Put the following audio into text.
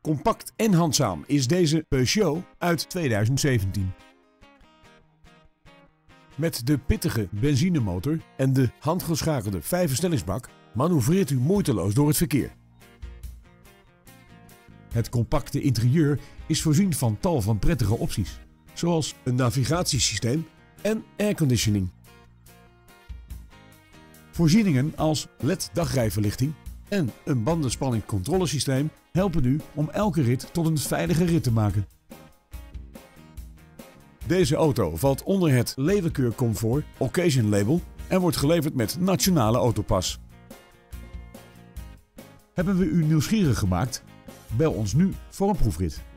Compact en handzaam is deze Peugeot uit 2017. Met de pittige benzinemotor en de handgeschakelde 5-versnellingsbak manoeuvreert u moeiteloos door het verkeer. Het compacte interieur is voorzien van tal van prettige opties, zoals een navigatiesysteem en airconditioning. Voorzieningen als LED-dagrijverlichting en een bandenspanning-controlesysteem helpen u om elke rit tot een veilige rit te maken. Deze auto valt onder het Leeuwenkeur Comfort Occasion label en wordt geleverd met nationale autopas. Hebben we u nieuwsgierig gemaakt? Bel ons nu voor een proefrit.